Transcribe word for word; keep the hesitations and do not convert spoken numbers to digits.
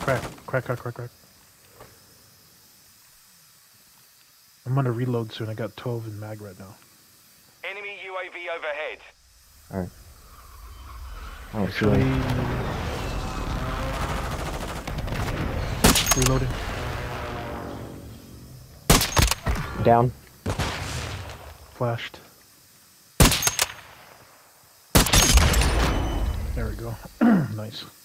Crack, crack, crack, crack, crack. I'm gonna reload soon. I got twelve in mag right now. Enemy U A V overhead. Alright. Oh, Actually, reloading. down. Flashed. There we go. Nice.